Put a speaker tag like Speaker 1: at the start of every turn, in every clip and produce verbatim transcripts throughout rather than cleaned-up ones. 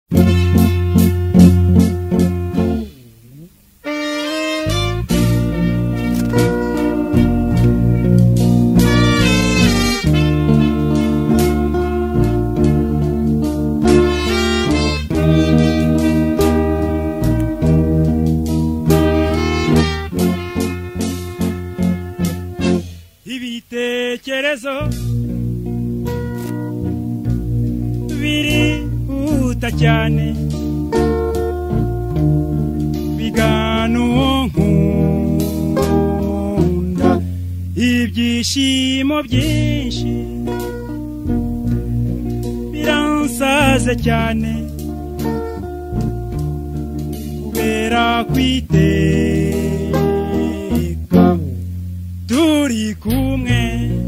Speaker 1: Ibitekerezo birihuta cyane bigana uwo nkunda, ibyishimo byinshi biransaze cyane kubera kwiteka turi kumwe,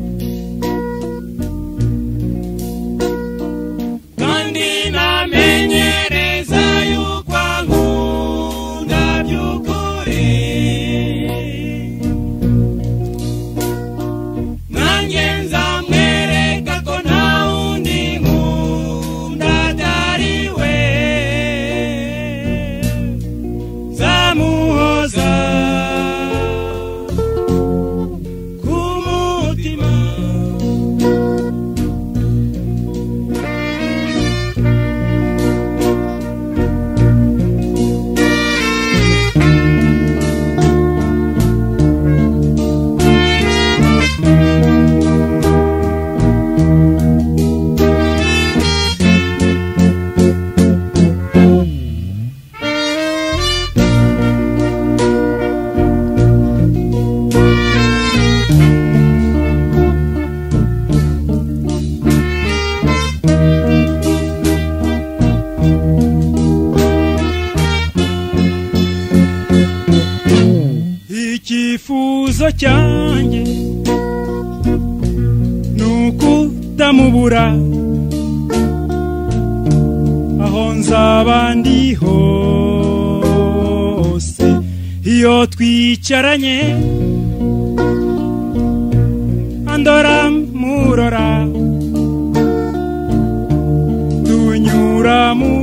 Speaker 1: kandi namenyereza yuko ankunda by'ukuri, nanjye nzamwereka ko nta wundi nkunda atari we, nzamuhoza icyifuzo cyanjye nukutamubura aho nzaba ndi hose, iyo twicaranye andora murora tunyura mu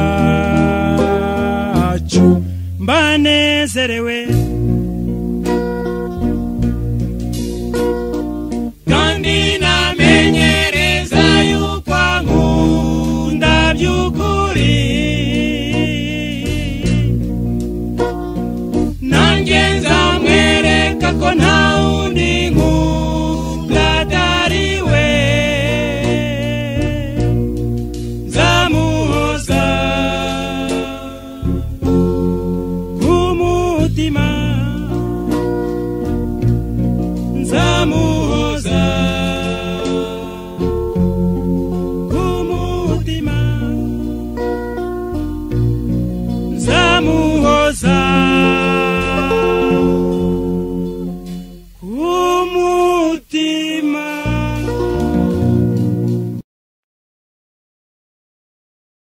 Speaker 1: byacu mbanezerewe, kandi namenyereza yuko ankunda by'ukuri, nanjye nzamwereka ko nta wundi nkunda atari we, nzamuhoza ku mutima, nzamuhoza